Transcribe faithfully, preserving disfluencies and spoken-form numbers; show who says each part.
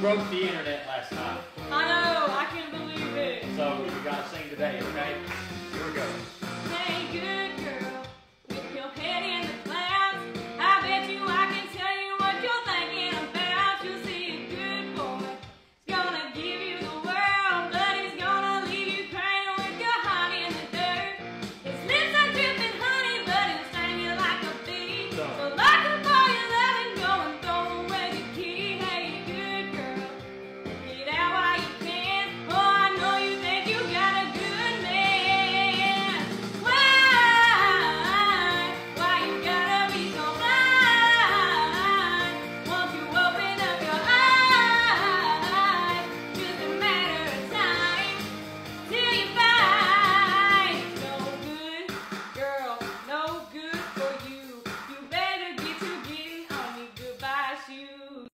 Speaker 1: broke the internet last time.
Speaker 2: I know, I can't believe it.
Speaker 1: So you gotta sing today, okay?